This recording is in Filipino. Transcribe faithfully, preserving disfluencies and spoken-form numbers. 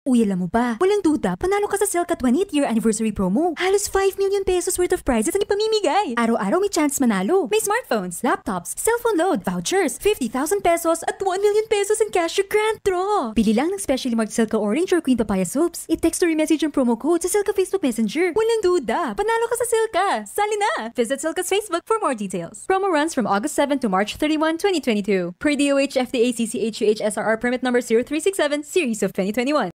Uy, alam mo ba? Walang duda, panalo ka sa Silka twentieth year anniversary promo. Halos five million pesos worth of prizes ang ipamimigay. Araw-araw may chance manalo. May smartphones, laptops, cellphone load, vouchers, fifty thousand pesos at one million pesos in cash grand draw. Pili lang ng specially marked Silka Orange or Queen Papaya soaps. I-text or i-message ang promo code sa Silka Facebook Messenger. Walang duda, panalo ka sa Silka. Sali na! Visit Silka's Facebook for more details. Promo runs from August seventh to March thirty-first, twenty twenty-two. Per D O H F D A C C H U H S R R permit number zero three six seven, series of twenty twenty-one.